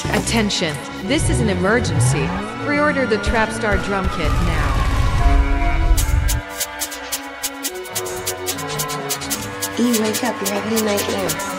Attention, this is an emergency. Pre-order the Trapstar drum kit now. E, wake up, you're having a nightmare.